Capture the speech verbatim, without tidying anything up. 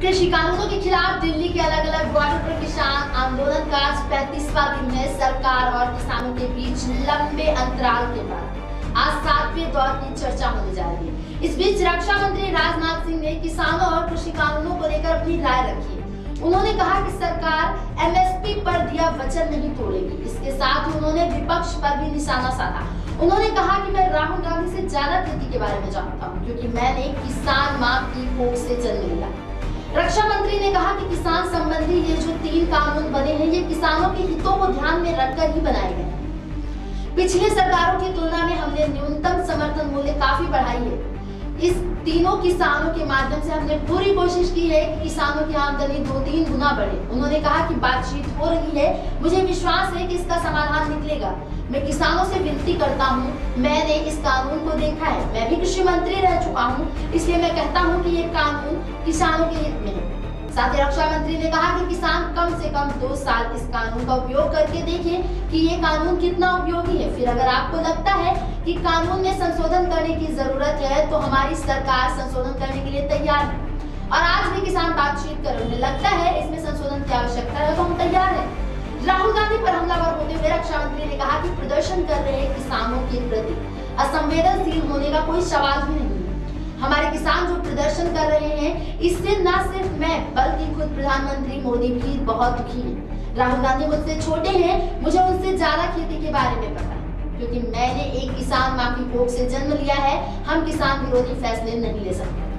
कृषि कानूनों के खिलाफ दिल्ली के अलग अलग बॉर्डर पर किसान आंदोलन का आज पैंतीसवां दिन है। सरकार और किसानों के बीच लंबे अंतराल के बाद आज सातवें दौर की चर्चा होने जा रही है। इस बीच रक्षा मंत्री राजनाथ सिंह ने किसानों और कृषि कानूनों को लेकर अपनी राय रखी है। उन्होंने कहा कि सरकार एमएसपी पर दिया वचन नहीं तोड़ेगी। इसके साथ ही उन्होंने विपक्ष पर भी निशाना साधा। उन्होंने कहा कि मैं राहुल गांधी से ज्यादा खेती के बारे में जानता हूं, क्योंकि मैंने किसान मां की कोख से जन्म लिया। रक्षा मंत्री ने कहा कि किसान संबंधी ये जो तीन कानून बने हैं, ये किसानों के हितों को ध्यान में रखकर ही बनाए गए। पिछले सरकारों की तुलना में हमने न्यूनतम समर्थन मूल्य काफी बढ़ाई है। इस तीनों किसानों के माध्यम से हमने पूरी कोशिश की है कि किसानों की आमदनी दो तीन गुना बढ़े। उन्होंने कहा कि बातचीत हो रही है, मुझे विश्वास है कि इसका समाधान निकलेगा। मैं किसानों से विनती करता हूं, मैंने इस कानून को देखा है, मैं भी कृषि मंत्री रह चुका हूं, इसलिए मैं कहता हूं कि ये कानून किसानों के हित में है। साथ ही रक्षा मंत्री ने कहा कि किसान कम से कम दो साल इस कानून का उपयोग करके देखें कि ये कानून कितना उपयोगी है। फिर अगर आपको लगता है कि कानून में संशोधन करने की जरूरत है, तो हमारी सरकार संशोधन करने के लिए तैयार है। और आज भी किसान बातचीत कर रहे हैं, लगता है इसमें संशोधन की आवश्यकता है तो हम तैयार है। राहुल गांधी पर हमलावर होते हुए रक्षा मंत्री ने कहा कि प्रदर्शन कर रहे किसानों के प्रति असंवेदनशील होने का कोई सवाल ही नहीं है। हमारे किसान जो प्रदर्शन कर रहे हैं, इससे न सिर्फ मैं बल्कि खुद प्रधानमंत्री मोदी भी बहुत दुखी हैं। राहुल गांधी मुझसे छोटे हैं, मुझे उनसे ज्यादा खेती के बारे में पता है, क्योंकि मैंने एक किसान मां की कोख से जन्म लिया है। हम किसान विरोधी फैसले नहीं ले सकते।